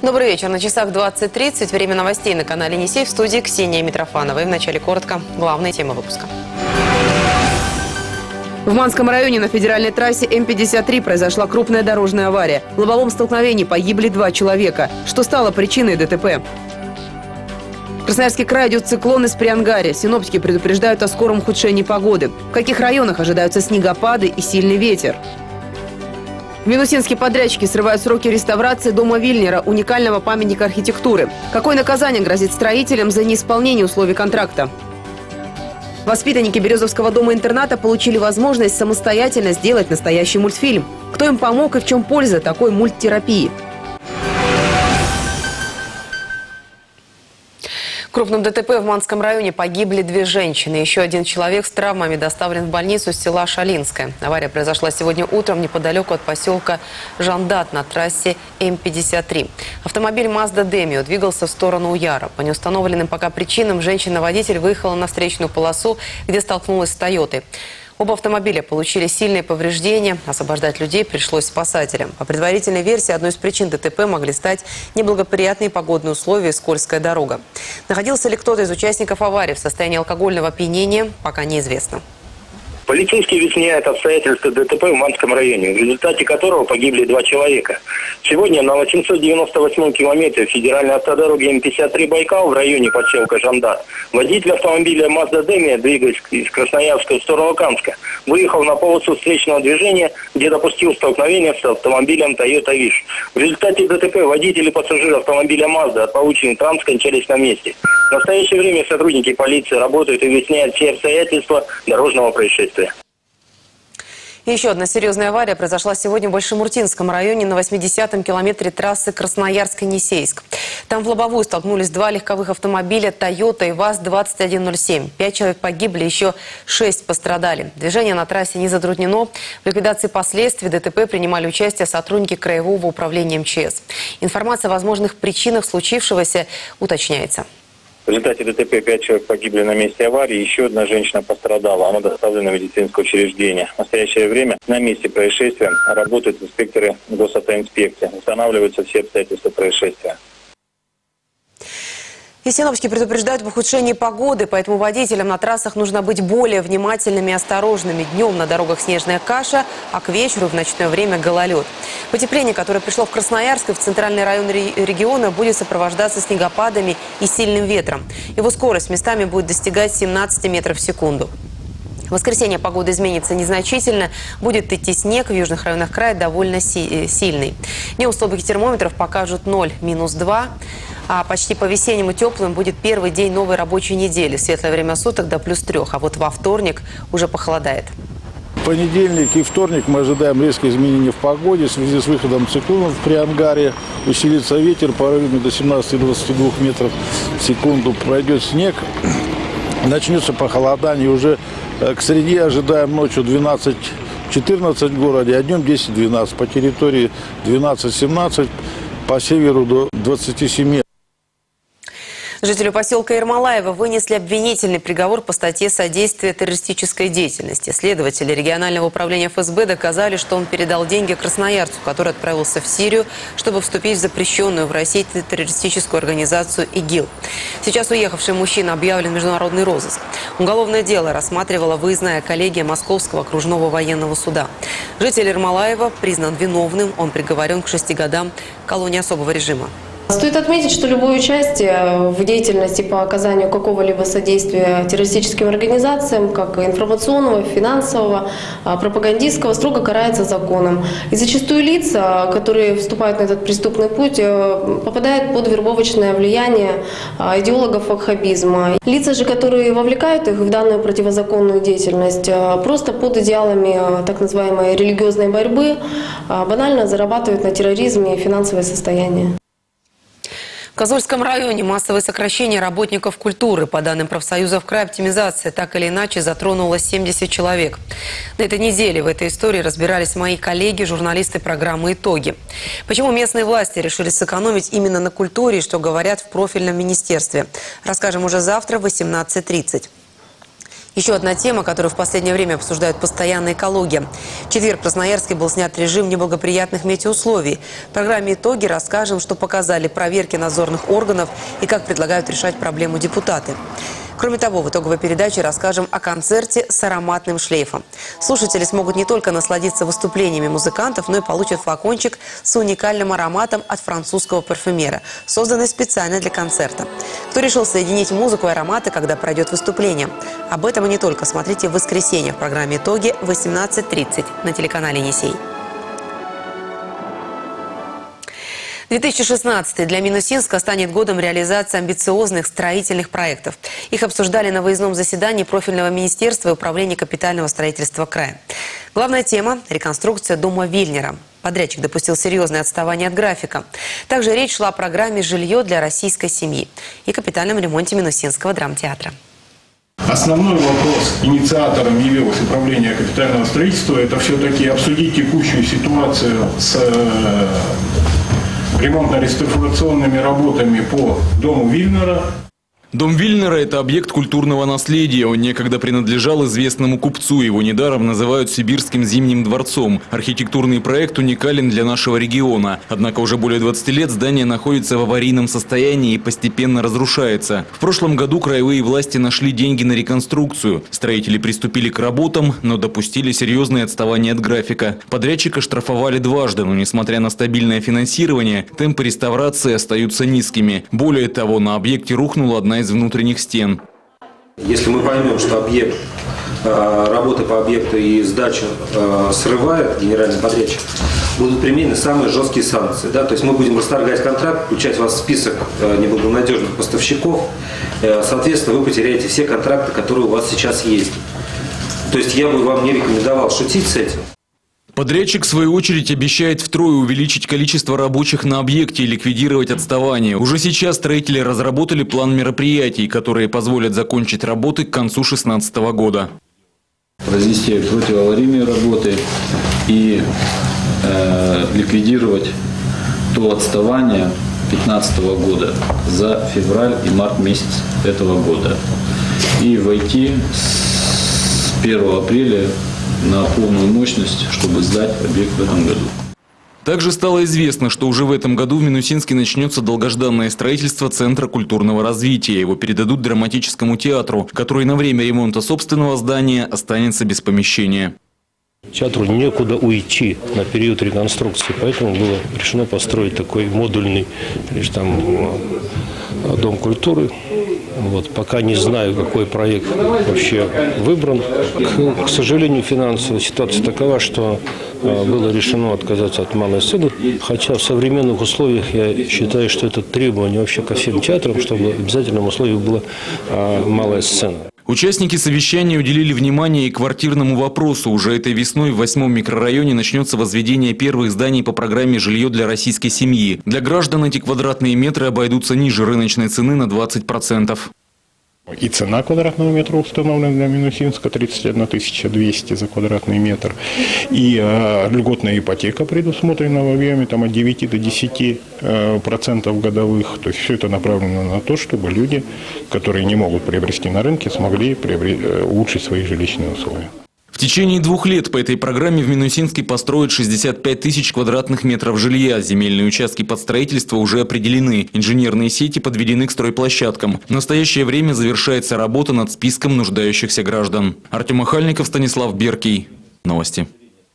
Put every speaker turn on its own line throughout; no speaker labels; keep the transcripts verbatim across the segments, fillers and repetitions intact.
Добрый вечер. На часах двадцать тридцать. Время новостей на канале Енисей. В студии Ксения Митрофанова. И в начале коротко главные темы выпуска. В Манском районе на федеральной трассе М пятьдесят три произошла крупная дорожная авария. В лобовом столкновении погибли два человека. Что стало причиной ДТП? В Красноярский край идет циклон из Приангария. Синоптики предупреждают о скором ухудшении погоды. В каких районах ожидаются снегопады и сильный ветер? Минусинские подрядчики срывают сроки реставрации дома Вильнера, уникального памятника архитектуры. Какое наказание грозит строителям за неисполнение условий контракта? Воспитанники Березовского дома-интерната получили возможность самостоятельно сделать настоящий мультфильм. Кто им помог и в чем польза такой мульттерапии? В крупном ДТП в Манском районе погибли две женщины. Еще один человек с травмами доставлен в больницу с села Шалинское. Авария произошла сегодня утром неподалеку от поселка Жандат на трассе М пятьдесят три. Автомобиль Mazda Demio двигался в сторону Уяра. По неустановленным пока причинам женщина-водитель выехала на встречную полосу, где столкнулась с Тойотой. Оба автомобиля получили сильные повреждения. Освобождать людей пришлось спасателям. По предварительной версии, одной из причин ДТП могли стать неблагоприятные погодные условия и скользкая дорога. Находился ли кто-то из участников аварии в состоянии алкогольного опьянения, пока неизвестно.
Полицейские выясняют обстоятельства ДТП в Манском районе, в результате которого погибли два человека. Сегодня на восемьсот девяносто восьмом километре федеральной автодороги М пятьдесят три Байкал в районе поселка Жандат водитель автомобиля Mazda Demio, двигаясь из Красноярска в сторону Канска, выехал на полосу встречного движения, где допустил столкновение с автомобилем Toyota Wish. В результате ДТП водитель и пассажир автомобиля Mazda от полученных травм скончались на месте. В настоящее время сотрудники полиции работают и выясняют все обстоятельства дорожного происшествия.
И еще одна серьезная авария произошла сегодня в Большемуртинском районе на восьмидесятом километре трассы Красноярск-Енисейск. Там в лобовую столкнулись два легковых автомобиля Toyota и ВАЗ двадцать один ноль семь. Пять человек погибли, еще шесть пострадали. Движение на трассе не затруднено. В ликвидации последствий ДТП принимали участие сотрудники Краевого управления М Ч С. Информация о возможных причинах случившегося уточняется.
В результате ДТП пять человек погибли на месте аварии, еще одна женщина пострадала. Она доставлена в медицинское учреждение. В настоящее время на месте происшествия работают инспекторы госавтоинспекции. Устанавливаются все обстоятельства происшествия.
И синоптики предупреждают об ухудшении погоды, поэтому водителям на трассах нужно быть более внимательными и осторожными. Днем на дорогах снежная каша, а к вечеру в ночное время гололед. Потепление, которое пришло в Красноярск и в центральный район региона, будет сопровождаться снегопадами и сильным ветром. Его скорость местами будет достигать семнадцати метров в секунду. В воскресенье погода изменится незначительно. Будет идти снег. В южных районах края довольно си сильный. Днем столбики термометров покажут ноль, минус два. А почти по-весеннему теплым будет первый день новой рабочей недели. Светлое время суток до плюс трех. А вот во вторник уже похолодает.
В понедельник и вторник мы ожидаем резкое изменение в погоде в связи с выходом циклонов в Приангария. Усилится ветер порывами до семнадцати — двадцати двух метров в секунду. Пройдет снег. Начнется похолодание. Уже к среде ожидаем ночью двенадцать-четырнадцать в городе, а днем десять-двенадцать. По территории двенадцать-семнадцать, по северу до двадцати семи.
Жителю поселка Ермолаева вынесли обвинительный приговор по статье «Содействие террористической деятельности». Следователи регионального управления Эф Эс Бэ доказали, что он передал деньги красноярцу, который отправился в Сирию, чтобы вступить в запрещенную в России террористическую организацию И Г И Л. Сейчас уехавший мужчина объявлен в международный розыск. Уголовное дело рассматривала выездная коллегия Московского окружного военного суда. Житель Ермолаева признан виновным. Он приговорен к шести годам колонии особого режима.
Стоит отметить, что любое участие в деятельности по оказанию какого-либо содействия террористическим организациям, как информационного, финансового, пропагандистского, строго карается законом. И зачастую лица, которые вступают на этот преступный путь, попадают под вербовочное влияние идеологов ваххабизма. Лица же, которые вовлекают их в данную противозаконную деятельность, просто под идеалами так называемой религиозной борьбы банально зарабатывают на терроризме и финансовое состояние.
В Козельском районе массовое сокращение работников культуры. По данным профсоюзов края, оптимизация так или иначе затронула семьдесят человек. На этой неделе в этой истории разбирались мои коллеги, журналисты программы «Итоги». Почему местные власти решили сэкономить именно на культуре и что говорят в профильном министерстве? Расскажем уже завтра в восемнадцать тридцать. Еще одна тема, которую в последнее время обсуждают постоянно — экология. В четверг в Красноярске был снят режим неблагоприятных метеоусловий. В программе «Итоги» расскажем, что показали проверки надзорных органов и как предлагают решать проблему депутаты. Кроме того, в итоговой передаче расскажем о концерте с ароматным шлейфом. Слушатели смогут не только насладиться выступлениями музыкантов, но и получат флакончик с уникальным ароматом от французского парфюмера, созданный специально для концерта. Кто решил соединить музыку и ароматы, когда пройдет выступление? Об этом и не только. Смотрите в воскресенье в программе «Итоги» в восемнадцать тридцать на телеканале «Енисей». две тысячи шестнадцатый для Минусинска станет годом реализации амбициозных строительных проектов. Их обсуждали на выездном заседании профильного министерства и управления капитального строительства края. Главная тема – реконструкция дома Вильнера. Подрядчик допустил серьезное отставание от графика. Также речь шла о программе «Жилье для российской семьи» и капитальном ремонте Минусинского драмтеатра.
Основной вопрос инициатором явилось управление капитального строительства – это все-таки обсудить текущую ситуацию с ремонтно-реставрационными работами по дому Вильнера.
Дом Вильнера – это объект культурного наследия. Он некогда принадлежал известному купцу. Его недаром называют Сибирским зимним дворцом. Архитектурный проект уникален для нашего региона. Однако уже более двадцати лет здание находится в аварийном состоянии и постепенно разрушается. В прошлом году краевые власти нашли деньги на реконструкцию. Строители приступили к работам, но допустили серьезное отставание от графика. Подрядчика штрафовали дважды, но несмотря на стабильное финансирование, темпы реставрации остаются низкими. Более того, на объекте рухнула одна из из внутренних стен.
Если мы поймем, что объект, работы по объекту и сдачу срывает генеральный подрядчик, будут применены самые жесткие санкции. Да? То есть мы будем расторгать контракт, включать вас в список неблагонадежных поставщиков. Соответственно, вы потеряете все контракты, которые у вас сейчас есть. То есть я бы вам не рекомендовал шутить с этим.
Подрядчик, в свою очередь, обещает втрое увеличить количество рабочих на объекте и ликвидировать отставание. Уже сейчас строители разработали план мероприятий, которые позволят закончить работы к концу две тысячи шестнадцатого года.
Произвести противоаварийные работы и э, ликвидировать то отставание две тысячи пятнадцатого года за февраль и март месяц этого года. И войти с первого апреля на полную мощность, чтобы сдать объект в этом году.
Также стало известно, что уже в этом году в Минусинске начнется долгожданное строительство Центра культурного развития. Его передадут драматическому театру, который на время ремонта собственного здания останется без помещения.
Театру некуда уйти на период реконструкции, поэтому было решено построить такой модульный лишь там, дом культуры. Вот, пока не знаю, какой проект вообще выбран. К, к сожалению, финансовая ситуация такова, что э, было решено отказаться от малой сцены. Хотя в современных условиях я считаю, что это требование вообще ко всем театрам, чтобы обязательным условием была э, малая сцена.
Участники совещания уделили внимание и квартирному вопросу. Уже этой весной в восьмом микрорайоне начнется возведение первых зданий по программе «Жилье для российской семьи». Для граждан эти квадратные метры обойдутся ниже рыночной цены на двадцать процентов.
И цена квадратного метра установлена для Минусинска тридцать одна тысяча двести за квадратный метр. И э, льготная ипотека предусмотрена в объеме там, от девяти до десяти процентов годовых. То есть все это направлено на то, чтобы люди, которые не могут приобрести на рынке, смогли приобрести, улучшить свои жилищные условия.
В течение двух лет по этой программе в Минусинске построят шестьдесят пять тысяч квадратных метров жилья. Земельные участки под строительство уже определены. Инженерные сети подведены к стройплощадкам. В настоящее время завершается работа над списком нуждающихся граждан. Артем Махальников, Станислав Беркий. Новости.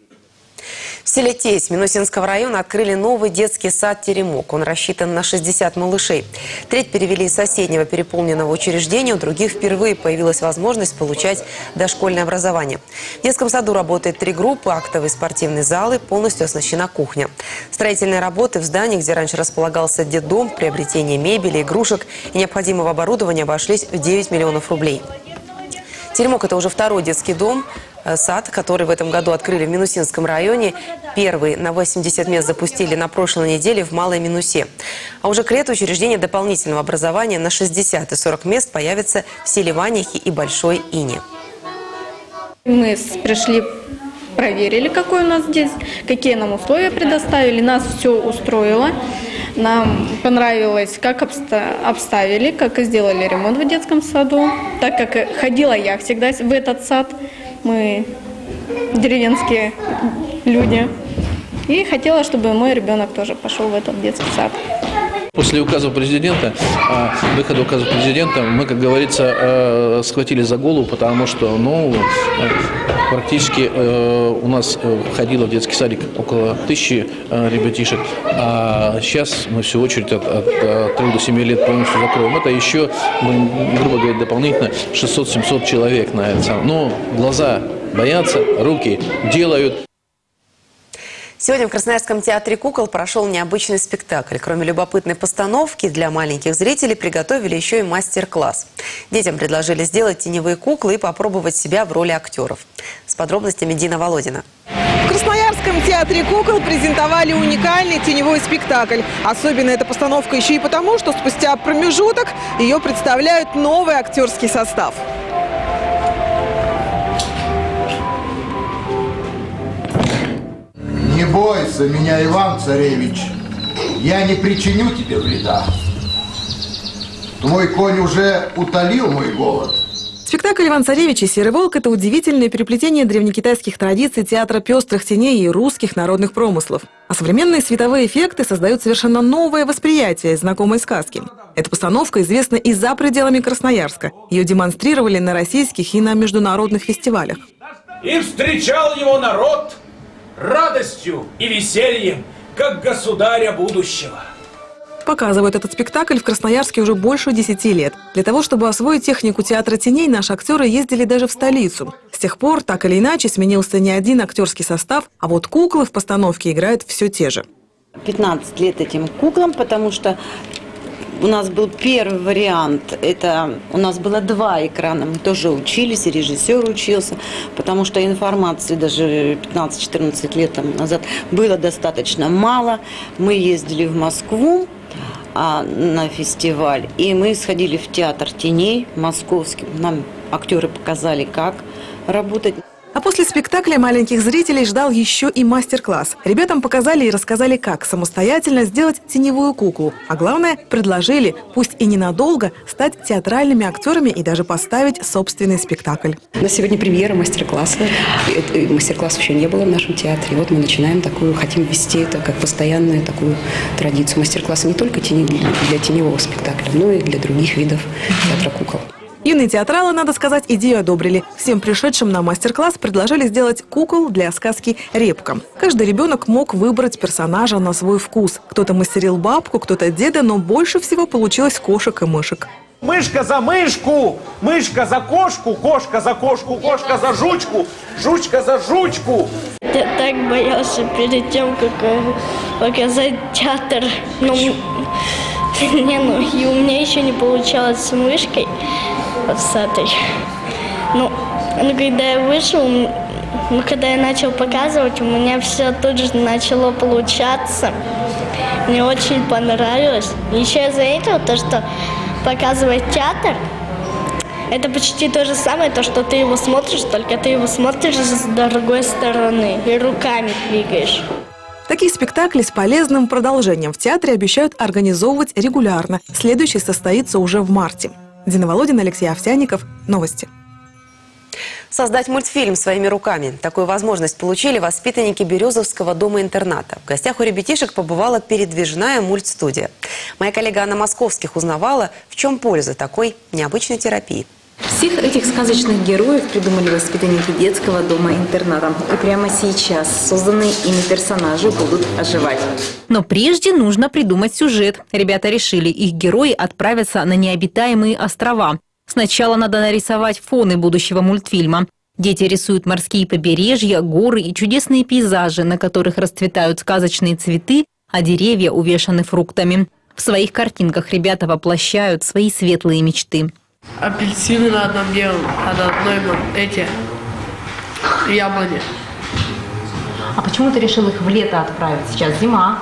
В селе Тесь Минусинского района открыли новый детский сад «Теремок». Он рассчитан на шестьдесят малышей. Треть перевели из соседнего переполненного учреждения, у других впервые появилась возможность получать дошкольное образование. В детском саду работает три группы, актовые спортивные залы, полностью оснащена кухня. Строительные работы в здании, где раньше располагался детдом, приобретение мебели, игрушек и необходимого оборудования обошлись в девять миллионов рублей. «Теремок» – это уже второй детский дом, сад, который в этом году открыли в Минусинском районе. Первый на восемьдесят мест запустили на прошлой неделе в Малой Минусе. А уже к лету учреждение дополнительного образования на шестьдесят и сорок мест появится в селе Ванихи и Большой Ине.
Мы пришли, проверили, какой у нас здесь, какие нам условия предоставили. Нас все устроило. Нам понравилось, как обста- обставили, как сделали ремонт в детском саду. Так как ходила я всегда в этот сад, мы деревенские люди. И хотела, чтобы мой ребенок тоже пошел в этот детский сад.
После указа президента, выхода указа президента, мы, как говорится, схватили за голову, потому что, ну, практически у нас ходило в детский садик около тысячи ребятишек, а сейчас мы всю очередь от, от трёх до семи лет полностью закроем. Это еще, грубо говоря, дополнительно шестьсот-семьсот человек на это. Но глаза боятся, руки делают.
Сегодня в Красноярском театре кукол прошел необычный спектакль. Кроме любопытной постановки, для маленьких зрителей приготовили еще и мастер-класс. Детям предложили сделать теневые куклы и попробовать себя в роли актеров. С подробностями Дина Володина.
В Красноярском театре кукол презентовали уникальный теневой спектакль. Особенно эта постановка еще и потому, что спустя промежуток ее представляют новый актерский состав.
Не бойся меня, Иван-царевич, я не причиню тебе вреда. Твой конь уже утолил мой голод.
Спектакль «Иван-царевич и серый волк» – это удивительное переплетение древнекитайских традиций театра пестрых теней и русских народных промыслов. А современные световые эффекты создают совершенно новое восприятие знакомой сказки. Эта постановка известна и за пределами Красноярска. Ее демонстрировали на российских и на международных фестивалях.
И встречал его народ радостью и весельем, как государя будущего.
Показывают этот спектакль в Красноярске уже больше десяти лет. Для того, чтобы освоить технику театра теней, наши актеры ездили даже в столицу. С тех пор, так или иначе, сменился не один актерский состав, а вот куклы в постановке играют все те же.
пятнадцать лет этим куклам, потому что у нас был первый вариант, это у нас было два экрана, мы тоже учились, и режиссер учился, потому что информации даже пятнадцать-четырнадцать лет там назад было достаточно мало. Мы ездили в Москву а, на фестиваль, и мы сходили в театр теней московский, нам актеры показали, как работать.
А после спектакля маленьких зрителей ждал еще и мастер-класс. Ребятам показали и рассказали, как самостоятельно сделать теневую куклу. А главное, предложили, пусть и ненадолго, стать театральными актерами и даже поставить собственный спектакль.
На сегодня премьера мастер-класса. Мастер-класса еще не было в нашем театре. Вот мы начинаем такую, хотим ввести это как постоянную такую традицию. Мастер-классы не только для теневого спектакля, но и для других видов театра кукол.
Юные театралы, надо сказать, идею одобрили. Всем пришедшим на мастер-класс предложили сделать кукол для сказки «Репка». Каждый ребенок мог выбрать персонажа на свой вкус. Кто-то мастерил бабку, кто-то деда, но больше всего получилось кошек и мышек.
Мышка за мышку, мышка за кошку, кошка за кошку, кошка за жучку, жучка за жучку.
Я так боялся перед тем, как показать театр. Ну, не, ну, и у меня еще не получалось с мышкой. С этой. Ну, ну, когда я вышел, ну, когда я начал показывать, у меня все тут же начало получаться. Мне очень понравилось. Еще я заметила то, что показывать театр, это почти то же самое, то, что ты его смотришь, только ты его смотришь с другой стороны и руками двигаешь.
Такие спектакли с полезным продолжением в театре обещают организовывать регулярно. Следующий состоится уже в марте. Дина Володина, Алексей Овсянников. Новости.
Создать мультфильм своими руками. Такую возможность получили воспитанники Березовского дома-интерната. В гостях у ребятишек побывала передвижная мультстудия. Моя коллега Анна Московских узнавала, в чем польза такой необычной терапии.
Всех этих сказочных героев придумали воспитанники детского дома-интерната. И прямо сейчас созданные ими персонажи будут оживать.
Но прежде нужно придумать сюжет. Ребята решили, их герои отправятся на необитаемые острова. Сначала надо нарисовать фоны будущего мультфильма. Дети рисуют морские побережья, горы и чудесные пейзажи, на которых расцветают сказочные цветы, а деревья увешаны фруктами. В своих картинках ребята воплощают свои светлые мечты.
Апельсины на одном делом, а на одной эти яблони.
А почему ты решил их в лето отправить? Сейчас зима.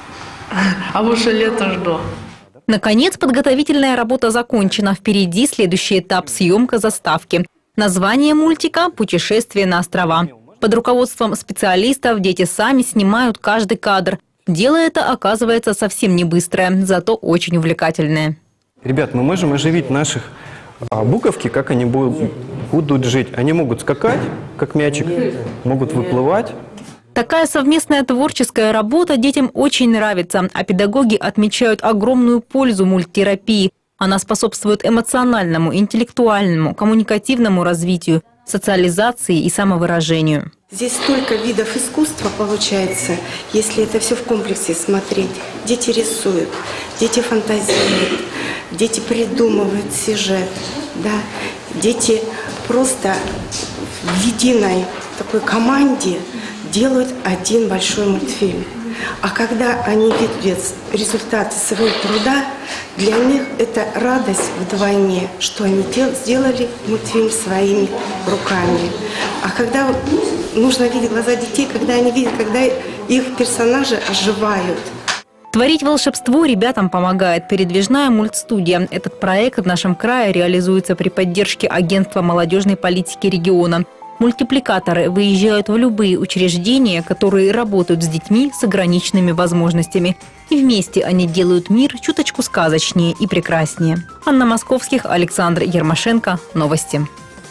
А лучше лето жду.
Наконец, подготовительная работа закончена. Впереди следующий этап – съемка заставки. Название мультика – «Путешествие на острова». Под руководством специалистов дети сами снимают каждый кадр. Дело это оказывается совсем не быстрое, зато очень увлекательное.
Ребят, мы можем оживить наших а, буковки, как они будут, будут жить. Они могут скакать, как мячик, могут выплывать.
Такая совместная творческая работа детям очень нравится, а педагоги отмечают огромную пользу мульттерапии. Она способствует эмоциональному, интеллектуальному, коммуникативному развитию, социализации и самовыражению.
Здесь столько видов искусства получается, если это все в комплексе смотреть. Дети рисуют, дети фантазируют, дети придумывают сюжет, да? Дети просто в единой такой команде делают один большой мультфильм. А когда они видят результаты своего труда, для них это радость вдвойне, что они сделали мультфильм своими руками. А когда нужно видеть глаза детей, когда они видят, когда их персонажи оживают.
Творить волшебство ребятам помогает передвижная мультстудия. Этот проект в нашем крае реализуется при поддержке Агентства молодежной политики региона. Мультипликаторы выезжают в любые учреждения, которые работают с детьми с ограниченными возможностями. И вместе они делают мир чуточку сказочнее и прекраснее. Анна Московских, Александр Ермошенко. Новости.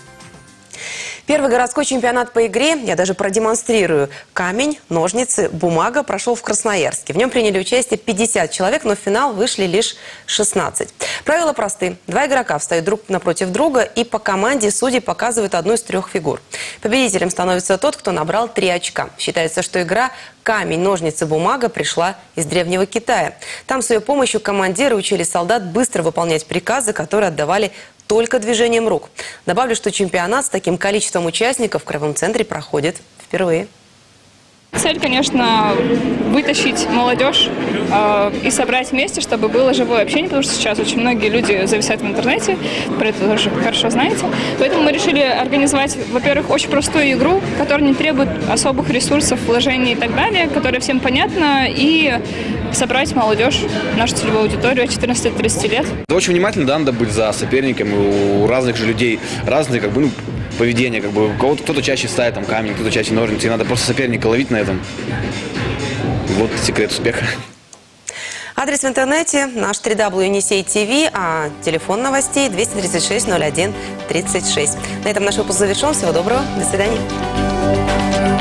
Первый городской чемпионат по игре, я даже продемонстрирую, камень, ножницы, бумага, прошел в Красноярске. В нем приняли участие пятьдесят человек, но в финал вышли лишь шестнадцать. Правила просты. Два игрока встают друг напротив друга, и по команде судьи показывают одну из трех фигур. Победителем становится тот, кто набрал три очка. Считается, что игра «Камень, ножницы, бумага» пришла из Древнего Китая. Там с ее помощью командиры учили солдат быстро выполнять приказы, которые отдавали только движением рук. Добавлю, что чемпионат с таким количеством участников в Краевом центре проходит впервые.
Цель, конечно, вытащить молодежь э, и собрать вместе, чтобы было живое общение, потому что сейчас очень многие люди зависают в интернете, про это тоже хорошо знаете. Поэтому мы решили организовать, во-первых, очень простую игру, которая не требует особых ресурсов, вложений и так далее, которая всем понятна, и собрать молодежь, нашу целевую аудиторию от четырнадцати до тридцати лет.
Очень внимательно, да, надо быть за соперниками, у разных же людей разные, как бы, ну, поведение, как бы, у кого-то кто-то чаще ставит там камень, кто-то чаще ножницы, и надо просто соперника ловить на этом. Вот секрет успеха.
Адрес в интернете наш три дабл ю Енисей ТВ, а телефон новостей двести тридцать шесть ноль один тридцать шесть. На этом наш выпуск завершен. Всего доброго. До свидания.